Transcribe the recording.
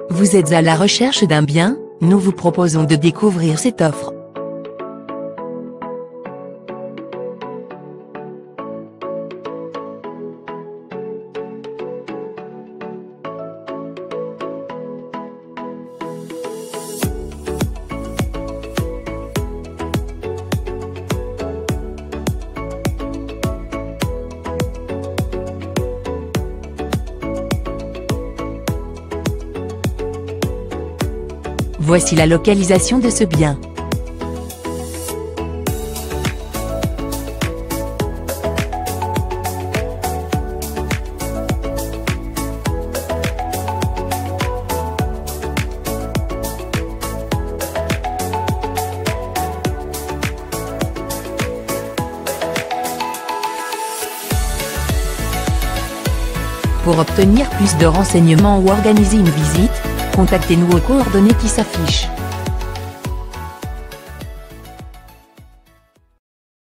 Vous êtes à la recherche d'un bien? Nous vous proposons de découvrir cette offre. Voici la localisation de ce bien. Pour obtenir plus de renseignements ou organiser une visite, contactez-nous aux coordonnées qui s'affichent.